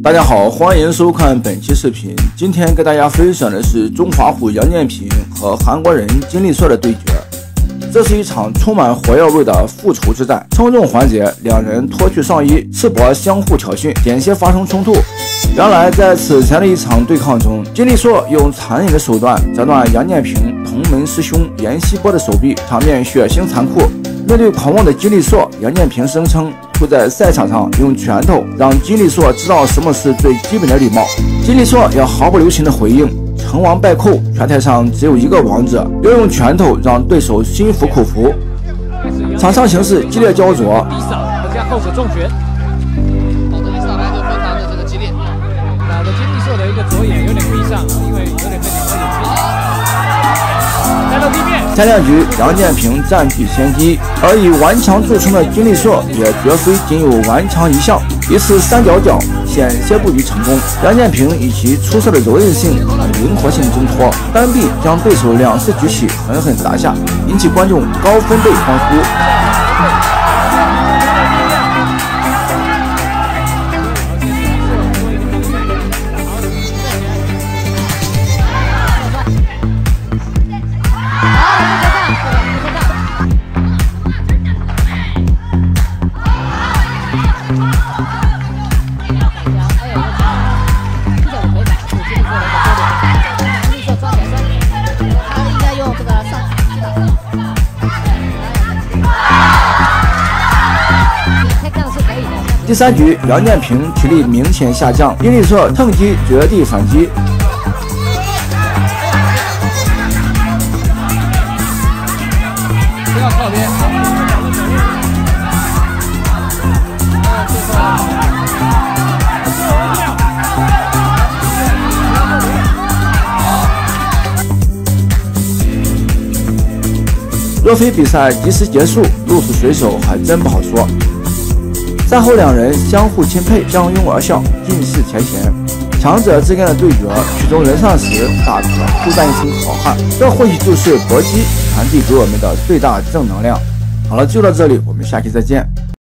大家好，欢迎收看本期视频。今天给大家分享的是中华虎杨建平和韩国人金立硕的对决。这是一场充满火药味的复仇之战。称重环节，两人脱去上衣，赤膊相互挑衅，间歇发生冲突。原来在此前的一场对抗中，金立硕用残忍的手段折断杨建平同门师兄严希波的手臂，场面血腥残酷。面对狂妄的金立硕，杨建平声称会在赛场上用拳头让金立硕知道什么是最基本的礼貌。金立硕也毫不留情的回应：成王败寇，拳台上只有一个王者，要用拳头让对手心服口服。场上形势激烈焦灼， 地扫加后者重拳， 后者一上来就非常的这个激烈， 打的金立硕的一个左眼有点闭上，因为有点被顶到眼睛。带到地面， 前两局杨建平占据先机，而以顽强著称的金立硕也绝非仅有顽强一项。一次三角脚险些布局成功，杨建平以其出色的柔韧性和灵活性挣脱，单臂将对手两次举起狠狠砸下，引起观众高分贝欢呼。第三局，杨建平体力明显下降，金立硕趁机绝地反击。 不要靠边。 若非比赛及时结束，鹿死谁手还真不好说。赛后两人相互钦佩，相拥而笑，尽释前嫌。强者之间的对决，曲终人散时，大可互赞一声好汉。这或许就是搏击传递给我们的最大正能量。好了，就到这里，我们下期再见。